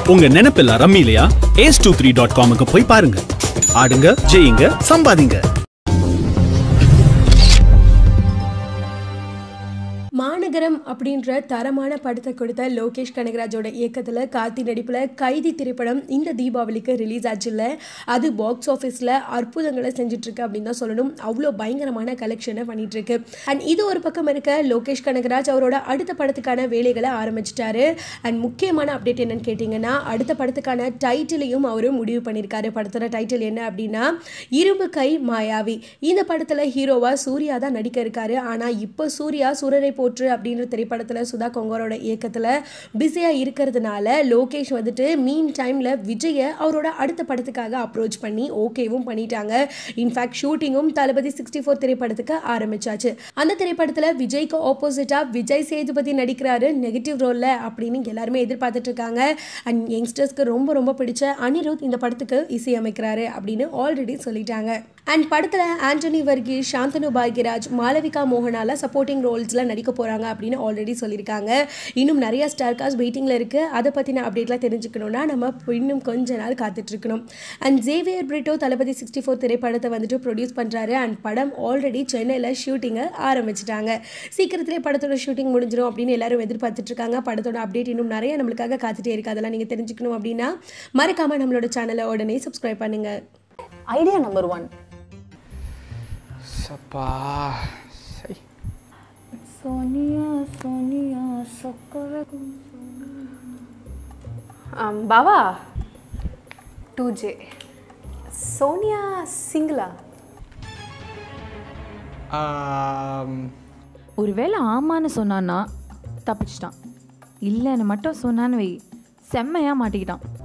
உங்க நினைப்பெல்லாம் ரம்மிலையா? ace23.com போய் பாருங்க. ஆடுங்க, ஜெயிங்க, சம்பாதிங்க. மாநகரம் அப்படின்ற தரமான படத்தை கொடுத்த லோகேஷ் கனகராஜோட இயக்கத்தில் கார்த்தி நடிப்பில் கைதி திரைப்படம் இந்த தீபாவளிக்கு ரிலீஸ் ஆச்சுல்ல. அது பாக்ஸ் ஆஃபீஸில் அற்புதங்களை செஞ்சிட்ருக்கு அப்படின்னு தான் சொல்லணும். அவ்வளோ பயங்கரமான கலெக்ஷனை பண்ணிகிட்ருக்கு. அண்ட் இது ஒரு பக்கம் இருக்க லோகேஷ் கனகராஜ் அவரோட அடுத்த படத்துக்கான வேலைகளை ஆரம்பிச்சிட்டாரு. அண்ட் முக்கியமான அப்டேட் என்னன்னு கேட்டிங்கன்னா, அடுத்த படத்துக்கான டைட்டிலையும் அவர் முடிவு பண்ணியிருக்காரு. படத்தோட டைட்டில் என்ன அப்படின்னா இரும்பு கை மாயாவி. இந்த படத்தில் ஹீரோவாக சூர்யா தான் நடிக்க இருக்காரு. ஆனால் இப்போ சூர்யா சூரரை போற்று அப்படின்ற திரைப்படத்தில் சுதா கொங்கரோட இயக்கத்தில் பிஸியாக இருக்கிறதுனால லோகேஷ் வந்துட்டு மீன் டைமில் விஜயை அவரோட அடுத்த படத்துக்காக அப்ரோச் பண்ணி ஓகேவும் பண்ணிட்டாங்க. இன்ஃபேக்ட் ஷூட்டிங்கும் தளபதி 64 திரைப்படத்துக்கு ஆரம்பிச்சாச்சு. அந்த திரைப்படத்தில் விஜய்க்கு ஆப்போசிட்டாக விஜய் சேதுபதி நடிக்கிறாரு நெகட்டிவ் ரோலில் அப்படின்னு எல்லாருமே எதிர்பார்த்துட்டு இருக்காங்க. அண்ட் யங்ஸ்டர்ஸ்க்கு ரொம்ப ரொம்ப பிடிச்ச அனிருத் இந்த படத்துக்கு இசையமைக்கிறாரு அப்படின்னு ஆல்ரெடி சொல்லிட்டாங்க. அண்ட் படத்தில் ஆண்டனி வர்கீஸ், சாந்தனு பாக்யராஜ், மாளவிகா மோகனால சப்போர்ட்டிங் ரோல்ஸில் நடிக்க போகிறாங்க அப்படின்னு ஆல்ரெடி சொல்லியிருக்காங்க. இன்னும் நிறைய ஸ்டார் காஸ்ட் வெயிட்டிங்கில் இருக்குது. அதை பற்றின அப்டேட்லாம் தெரிஞ்சுக்கணுன்னா நம்ம இன்னும் கொஞ்ச நாள் காத்துட்ருக்கணும். அண்ட் ஜேவியர் பிரிட்டோ தளபதி 64 திரைப்படத்தை வந்துட்டு ப்ரொடியூஸ் பண்ணுறாரு. அண்ட் படம் ஆல்ரெடி சென்னையில் ஷூட்டிங்கை ஆரம்பிச்சிட்டாங்க. சீக்கிரத்திலே படத்தோட ஷூட்டிங் முடிஞ்சிடும் அப்படின்னு எல்லாரும் எதிர்பார்த்துட்ருக்காங்க. படத்தோட அப்டேட் இன்னும் நிறைய நம்மளுக்காக காத்துட்டே இருக்குது. அதெல்லாம் நீங்கள் தெரிஞ்சுக்கணும் அப்படின்னா மறக்காமல் நம்மளோட சேனலை உடனே சப்ஸ்கிரைப் பண்ணுங்கள். Idea number 1. சப்பா சோனியா சோனியா சொக்கர பாவா 2J சோனியா சிங்கிளா? ஒருவேளை ஆமான்னு சொன்னான்னா தப்பிச்சிட்டான், இல்லைன்னு மட்டும் சொன்னான்னு வை செம்மையாக மாட்டிக்கிட்டான்.